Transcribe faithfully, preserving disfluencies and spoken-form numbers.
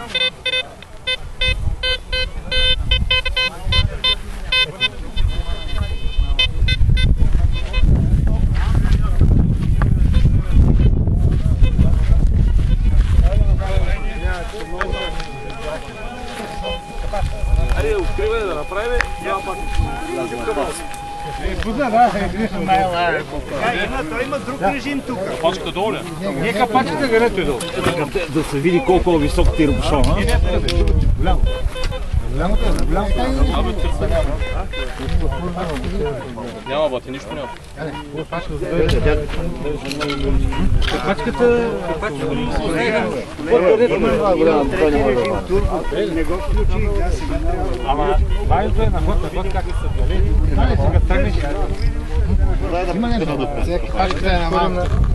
Айде, откривай да направим. Няма пак. Пусна, да, е най-лая. Той има друг режим тук. Капачката долу ли? Не капачката, където е долу. Да се види колко е висок тирбушон. Голямо. Голямото е, голямото е. Няма бати, нищо няма. Капачката... Не го включи, да, сега трябва. Ама, важното е на ход, на ход как се сега тръгнеш. Има нещо, капачката е на малко.